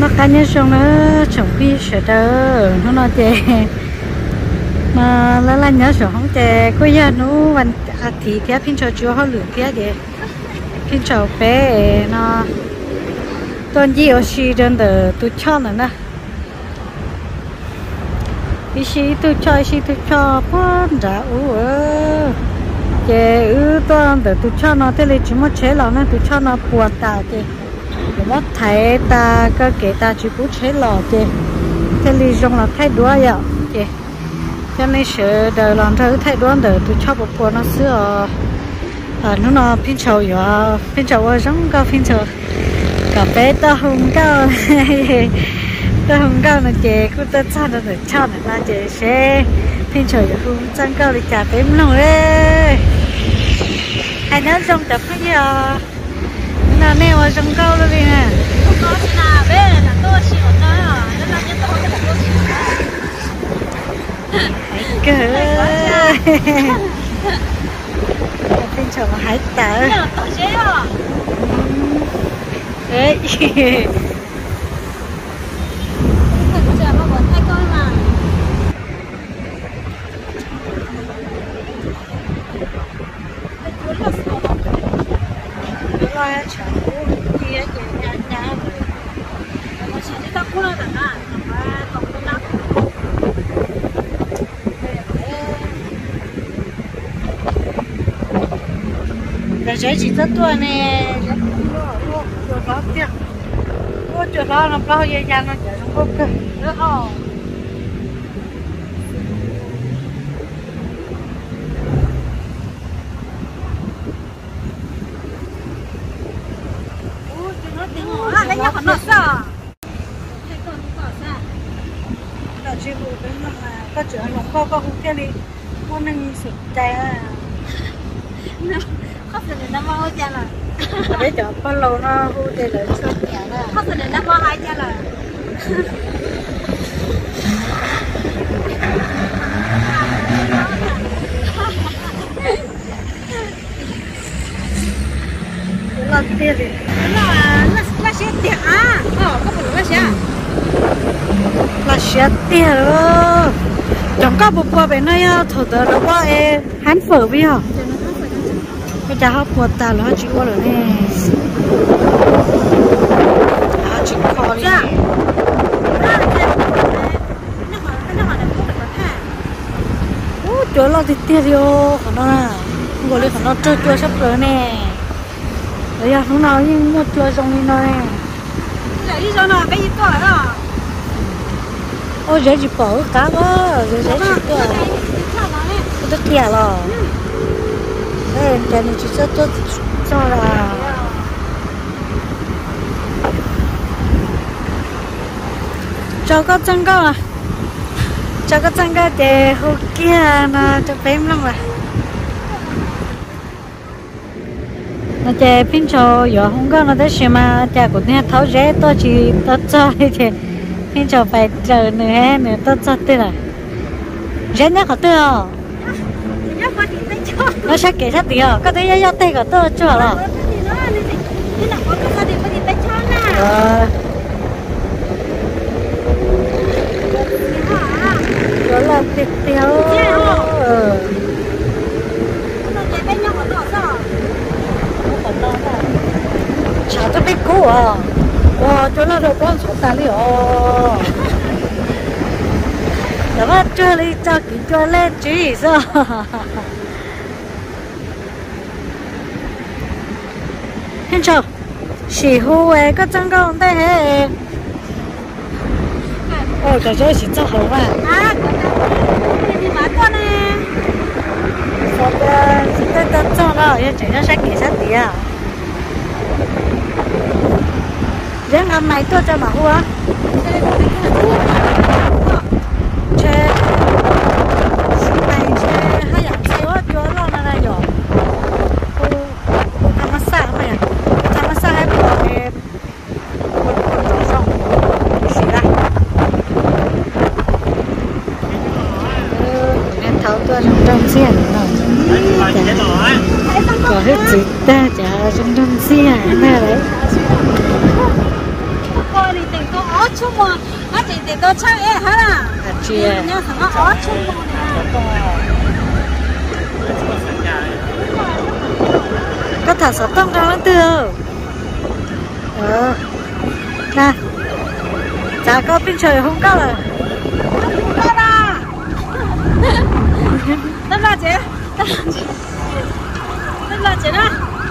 nó cá nhân xong nó trồng phi sợ đỡ nó nói chè mà lá nhớ sợ không chè có giờ nóวันthì phía pin trầu chúa họ lửa phía để pin trầu bé nó tuần gì ở xí đơn đỡ tôi cho nữa nè vì xí tôi cho con đã chè tuần đỡ tôi cho nó thế này chỉ muốn chế lò nó tôi cho nó buồn tao chè mất thấy ta có kể ta chỉ muốn chế lò chè thế này dùng là thay đũa vậy chè cho nên sợ đời làm thử thay đũa đỡ tôi cho một buồn nó xưa nó pin trầu vậy pin trầu ở trong cao pin trầu cà phê ta không cao là chè cứ ta cha nó được cha này là chè xe pin trầu vậy không chân cao thì chả tém lòng đấy anh nhớ trong tập cái gì nào nè ở trong cao luôn đi nè không có gì nào bé là tôi chịu đó nó làm cho tôi cái tôi chịu pin trầu hãy tở đấy giờ chỉ rất tuổi nè, chuột nó tiếc, chuột nó bao nhiêu nhà nó chở trong bốc cơ, nữa hò. Lấy nhau còn nốt sao? Đó chỉ vụ cái mà có chở nó có hút cái đi, nó nâng sụt tay à. Khóc rồi nó mau cha là để cho bao lâu nó hút để lại sụt nhà đó. Khóc rồi nó mau hai cha là nó tiền đi. Nó sẽ tiền à? Có phải là sẽ? Là sẽ tiền rồi. Trong các bộ qua bên này thổ tờ nó qua hắn phở với hả? Bây giờ họ buồn ta là họ chỉ qua rồi nè. Họ chỉ khó đi. Chỗ lo thì tiền đi ô, nó là ngồi lên nó chua sắp rồi nè. Đấy à, lúc nào nhưng mua chua xong đi nó nè. Giờ đi cho nó bây giờ tuổi đó. Ôi giờ chỉ bỏ cá quá, giờ chỉ tuổi. Rất kia rồi. Đây, cái này chỉ rất cho là cho có chân cao à, cho có chân cao để hôm kia nó cho phép lắm rồi. Nó chơi pin trò giờ không có nó tới xem mà cha của nhà tháo rẽ tôi chỉ tôi cho thì pin trò phải chờ nữa tôi cho tôi là rẽ nhá có tôi à nó sẽ kể sát tí à có thấy giao tay của tôi chưa là đó là tiệt tiêu chả tôi biết cũ à wow chỗ nào đâu có số ta đi ồ đó mà chưa đi cho kỹ cho lên chứ sao hiện trường xì hú ấy có chân công đây hè ôi cái chỗ xì cho hổ à đi bán con nè sao cái cái chân cho nó giờ chỉ nó sẽ kỹ sát tí à riêng hôm nay tôi cho mà hú á chơi này chơi hay là chơi quá chúa lo nó này rồi tham ăn sao mày tham ăn sao hay bỏ cái con xong xí ra em tháo tôi trong xe rồi có hết gì ta chả trong xe này đấy coi thì tỉnh tôi tôi chắc ấy hả là chia nhớ thằng nó ó chung có thằng sắp tông cao lắm tiêu nè chả có bên trời không cao rồi Đất là chị Đất là chị đó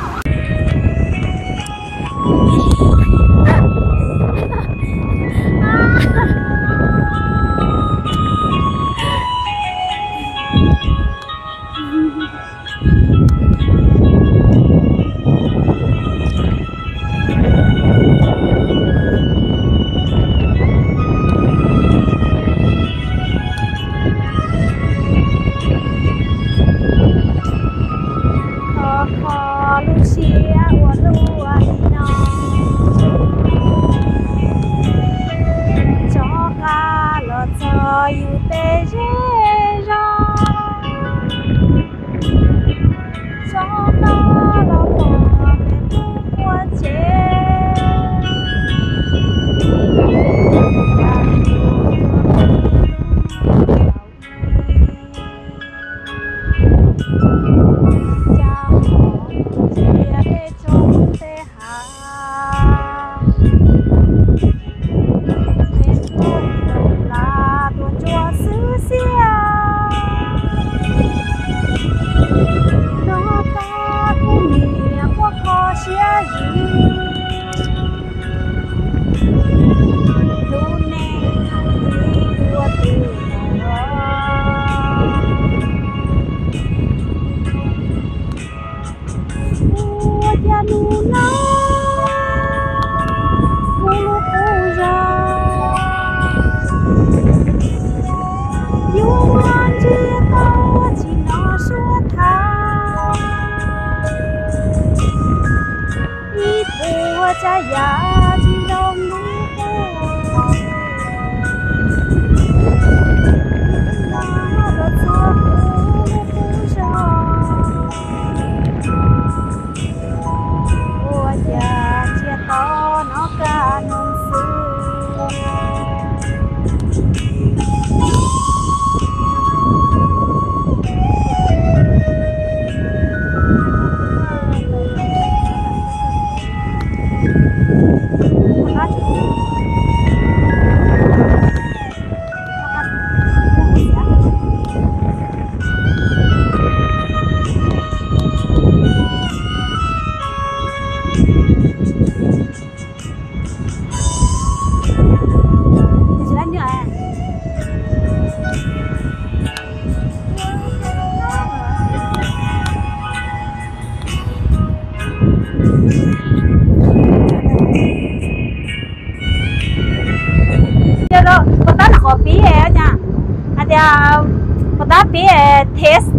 test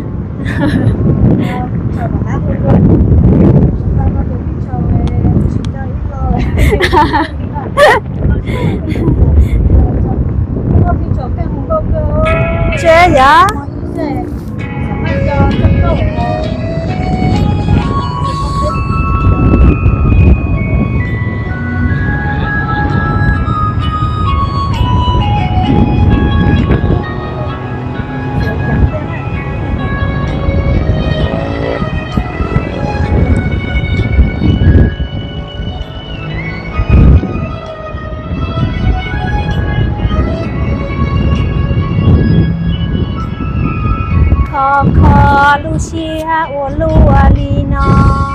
chơi dạ kho Lucia o Lualina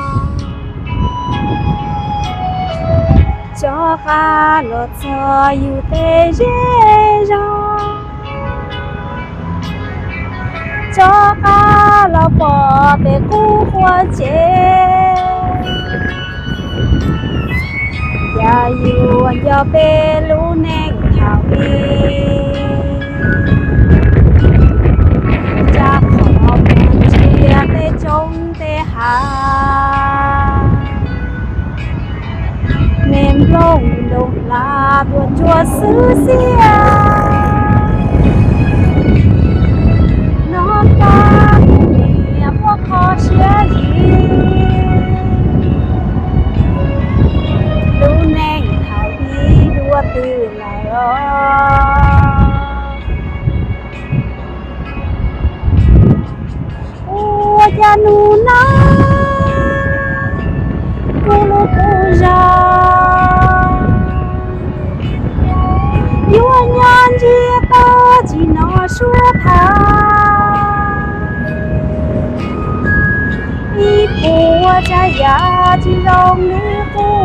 cho ca lọt cho yêu tê dễ ra cho ca lọ bỏ tê cú qua chế ya yêu anh cho bê lu neng thảo đi trong tê hà mềm lông đồng là tuần chùa xứ xia nó ta mẹ có khó chia gì lu neng thảo đi đua từ lại nu na cô lô cô ra yêu anh nhân chia ta chỉ nó suốt tháng ít của trái giá chỉ lòng nữ cô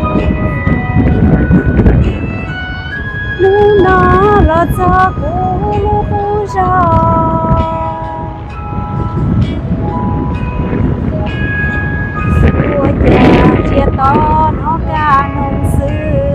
nu na là cha cô lô cô ra chia to nó ca nông sư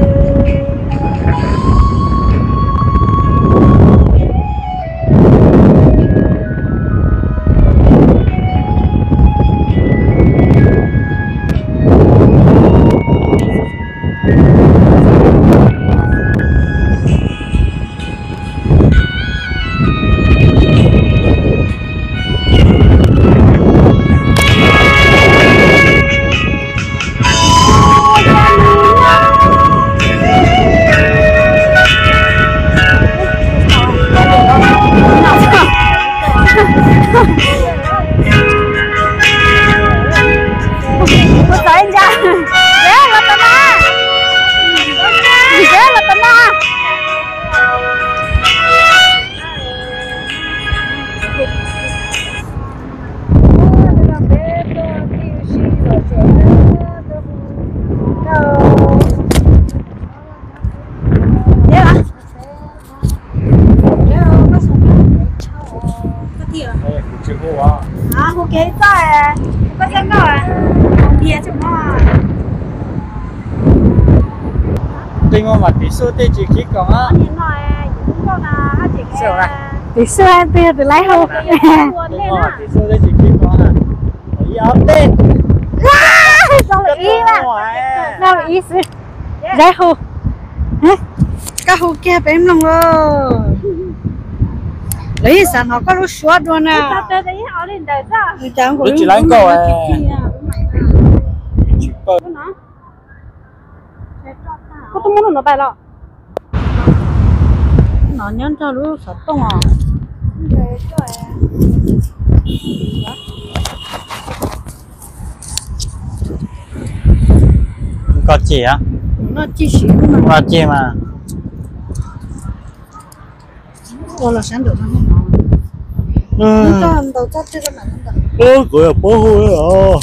Tôi ngồi mà tỷ số tê chỉ khí còn á. tỷ số em tê từ lấy hộp. Tôi ngồi mà tỷ số tê chỉ khí còn á. Ý áo tê. Sao lại ý mà? Sao lại ý xí? Lấy hộp. Cái hộp kia bém lòng rồi. Lấy sản họ có lúc xóa luôn à. Tôi chỉ lấy câu à. có tôi muốn nó bài lọ nó nhắn cho lúc sắp tông à có chị á nó chi xíu mà có chị mà ô là sáng được nó nó đầu chắc chưa có nặng ôi gọi là bố hôi à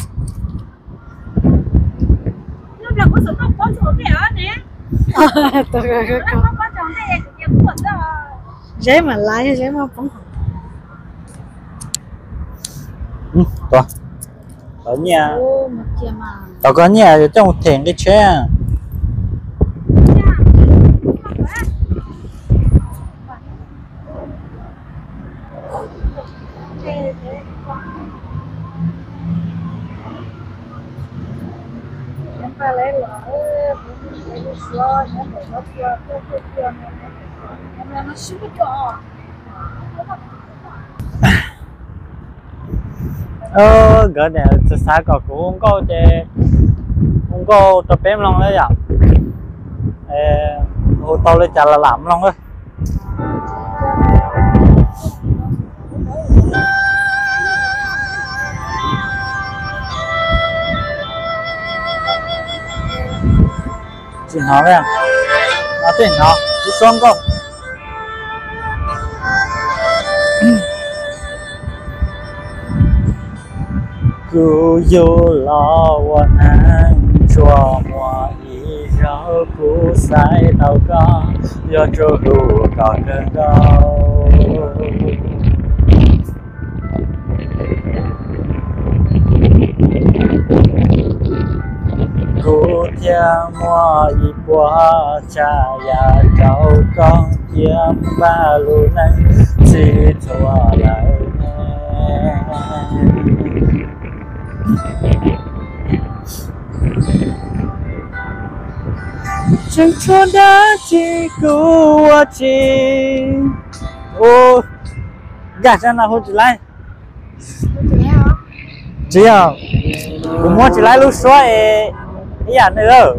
lúc là có sự không có chỗ để ở nè nó không có chỗ này thì cũng vẫn đó dễ mà lái dễ mà phóng to ở nhà ô một kia mà tao có nhà trong một thềm cái chế à gỡ này từ xa có cũng không có chơi không có tập em lòng đấy ạ ô tô lên chả là làm lòng thôi chị nói với em nó tiền nó đi xuống không cứ vô loวันนั้นชั่วมัวอีเรากูใส่เท่าก็ยอดจะรู้ก่อนเดินเรา cô theo mua y qua cha ya cháu con kiếm ba lô này chỉ thua lại chẳng cho đã chỉ cứu chị ô gà cho nào hôn chị lại chị à cũng muốn chị lại lúc xoay ý ảnh nữa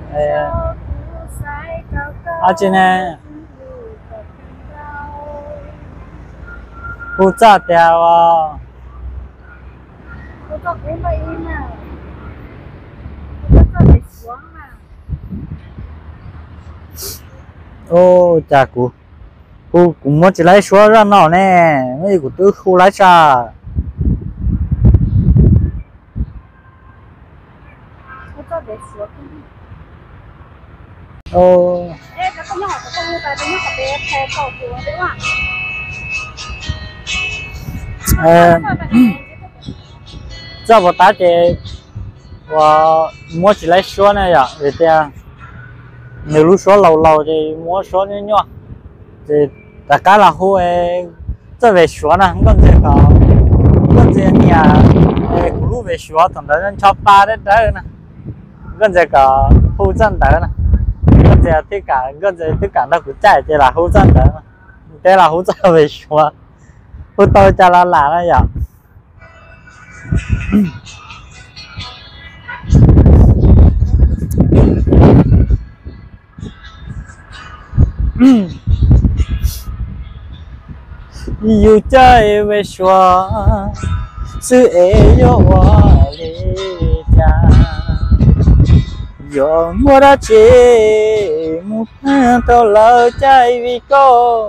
chị nè 不咋掉啊。 我做工作嘛，我做得爽嘛。 ô chà cụ cũng muốn chỉ lấy số ra nó nè mấy cụ tư khu lấy cha 我做得爽。 ô 哎，这个鸟，这个我在这鸟这边拍照多的哇。 cho một tá thì và mua chỉ lấy số này à để tiền nếu lúc số lâu lâu thì mua số nhỏ nhỏ thì tất cả là hồ ấy cho về số này không có gì cả không có gì nhà lúc về số thằng đó nên cho ba đấy đấy nè không có gì cả hồ chân đấy nè không có gì tất cả không có gì tất cả nó cũng chạy thì là hồ chân đấy thế là hồ chân về số hồ tôi cho là này vậy yêu chơi về xóa sự yêu hoa lê cha yo mua ra chế mua tao lỡ chơi vì cô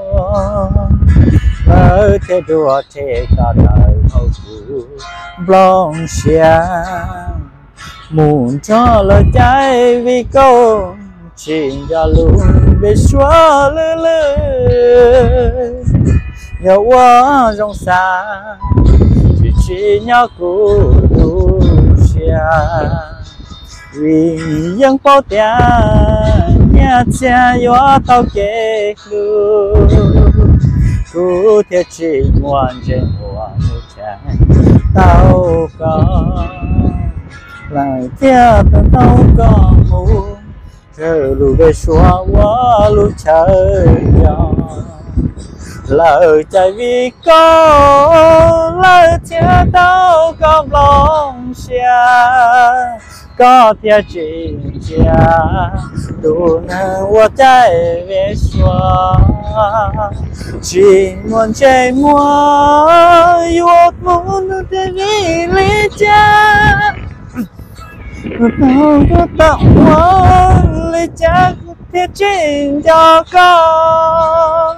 lỡ thế đùa thế cả đời hậu phụ blong xiang muốn cho lỡ chơi vì cô chỉ cho luôn về xóa lơ lơ nhớ quá trong xa chỉ nhớ cũ đủ xa vì những bao tiền nhà cha gió tao kể luôn cũ theo chỉ ngoan trên hoa một trái tao có lại theo tao có muốn chờ lù về xóa quá lù chờ cho lời chạy vì có lời theo tao có lòng xa có theo chỉ cha đủ năng hoa chạy về xóa chỉ muốn chạy mua yêu muốn để vì lý cha tao có tặng hoa lý cha theo chính cho con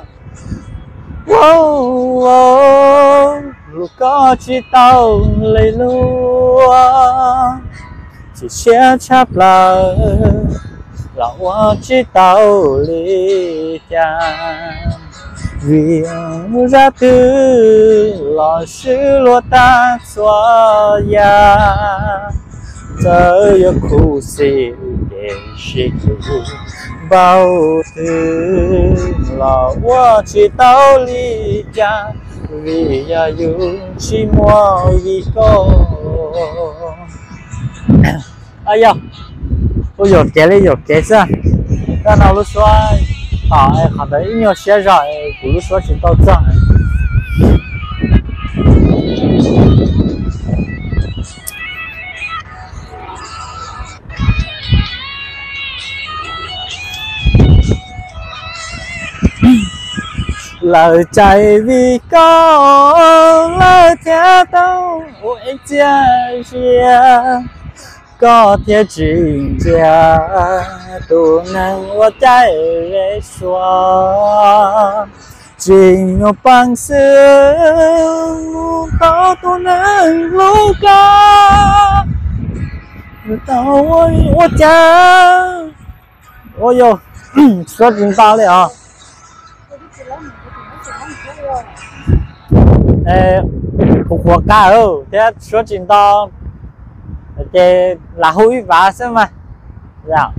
lúc có chỉ tao lấy lúa chỉ sẽ chắp lời là hoa chỉ tao lý cha vì ra từ lo sự lo ta xóa ya giờ yêu khu sĩ để sĩ bao thứ là hoa chỉ tao lý cha vì ya yêu chỉ mua vì cô ai yo ôi yo kế sao ta nào lúc xoay hẳn đấy nhiều xe rồi của lúc xoay chỉ tao chọn lời chạy vì có lời theo tao ôi cha có theo trình cha tu năng hoa chạy về xóa trình ngọc bằng xương tao tu năng lúc ca tao ôi cha ôi yo xuất trình tao đấy à phục vụ cả thế số trình tao thế là hối vả xem mà dạ